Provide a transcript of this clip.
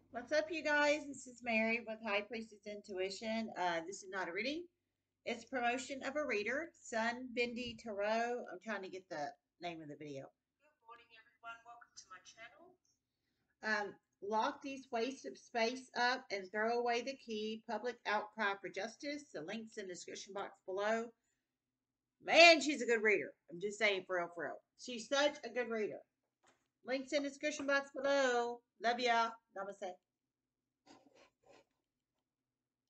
What's up, you guys? This is Mary with High Priestess Intuition. This is not a reading, it's promotion of a reader, Sun Bindi Tarot. I'm trying to get the name of the video. Good morning, everyone. Welcome to my channel. Lock these wastes of space up and throw away the key. Public outcry for justice. The links in the description box below. Man, she's a good reader. I'm just saying, for real, for real. She's such a good reader. Links in the description box below. Love ya. Namaste.